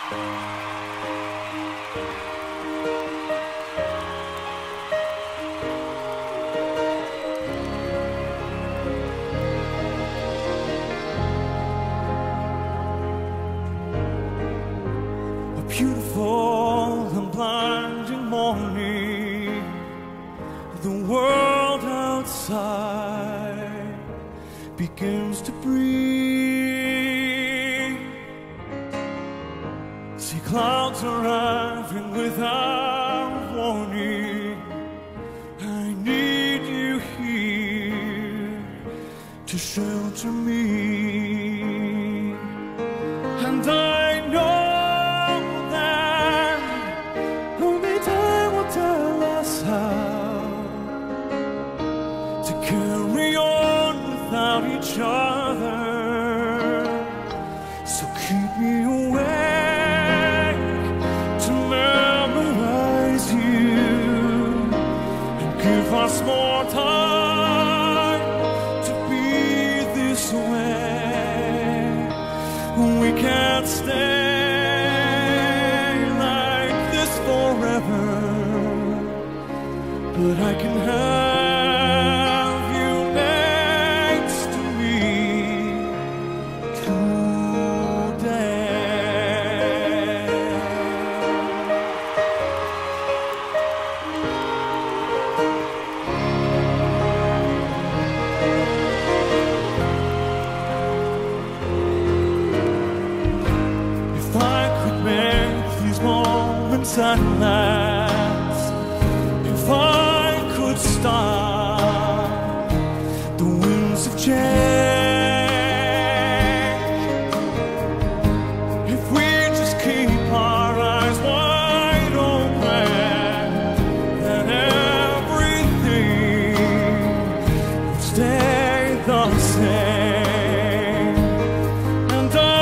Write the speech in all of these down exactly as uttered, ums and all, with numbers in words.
Beautiful and blinding morning, the world outside begins to breathe. See clouds arriving without warning. I need you here to shelter me, and I know carry on without each other. So keep me awake to memorize you, and give us more time to be this way. We can't stay like this forever, but I can have and last. If I could stop the winds of change, if we just keep our eyes wide open, then everything would stay the same. And I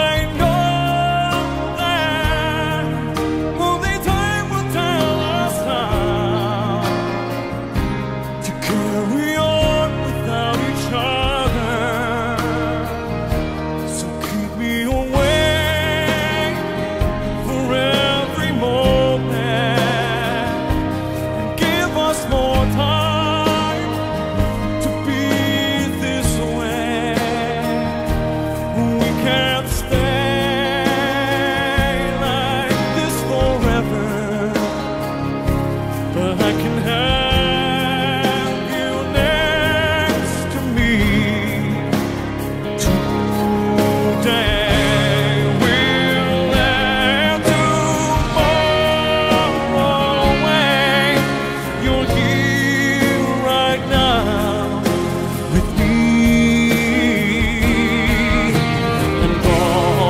with me, and all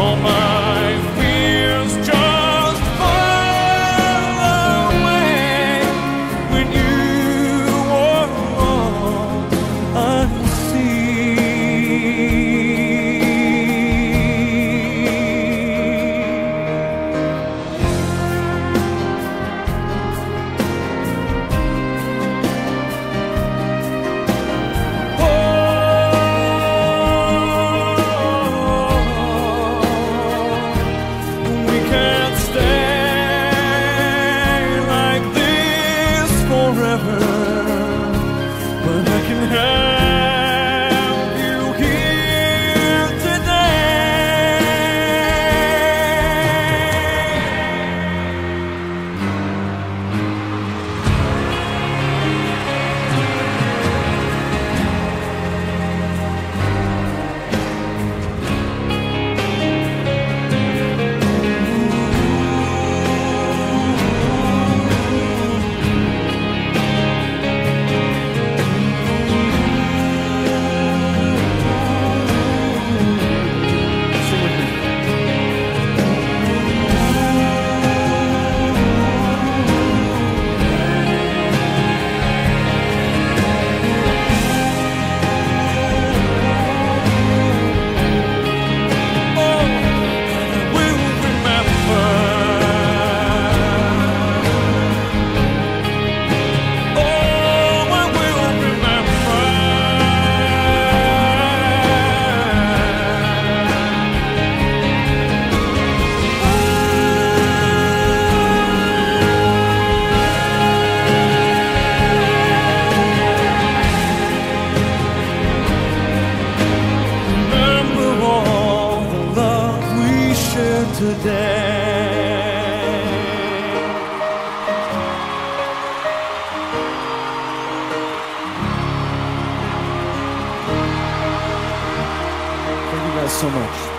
guys so much.